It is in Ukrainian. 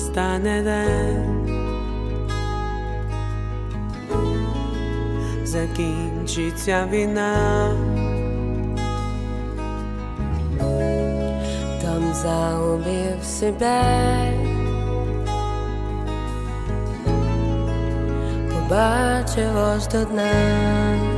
настане день, закінчиться війна, там загубив себе, побачив аж до дна.